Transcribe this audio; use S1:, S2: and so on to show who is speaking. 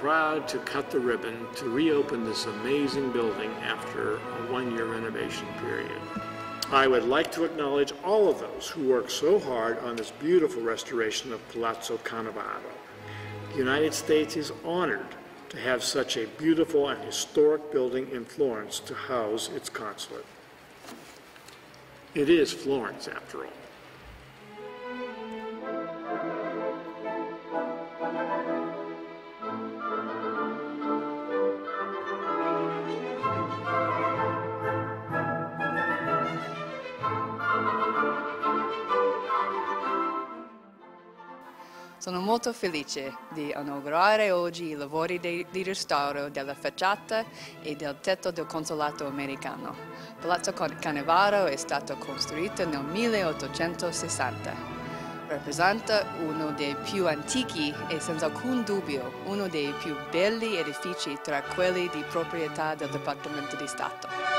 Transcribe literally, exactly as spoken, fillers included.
S1: proud to cut the ribbon to reopen this amazing building after a one-year renovation period. I would like to acknowledge all of those who worked so hard on this beautiful restoration of Palazzo Cannavaro. The United States is honored to have such a beautiful and historic building in Florence to house its consulate. It is Florence, after all.
S2: Sono molto felice di inaugurare oggi i lavori di, di restauro della facciata e del tetto del consolato americano. Palazzo Cannavaro è stato costruito nel milleottocentosessanta. Rappresenta uno dei più antichi e senza alcun dubbio uno dei più belli edifici tra quelli di proprietà del Dipartimento di Stato.